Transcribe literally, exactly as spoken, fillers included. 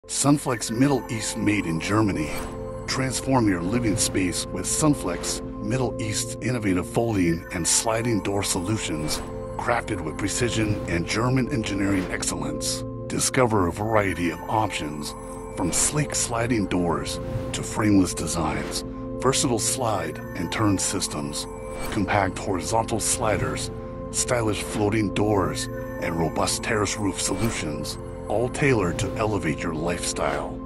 Sunflex Middle East, made in Germany. Transform your living space with Sunflex Middle East's innovative folding and sliding door solutions, crafted with precision and German engineering excellence. Discover a variety of options, from sleek sliding doors to frameless designs, versatile slide and turn systems, compact horizontal sliders, stylish floating doors, and robust terrace roof solutions, all tailored to elevate your lifestyle.